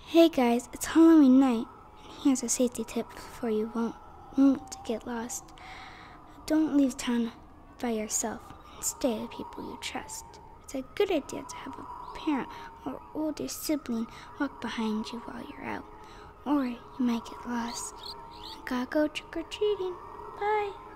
Hey guys, it's Halloween night, and here's a safety tip for you won't get lost. Don't leave town by yourself and stay with people you trust. It's a good idea to have a parent or older sibling walk behind you while you're out, or you might get lost. I gotta go trick-or-treating. Bye.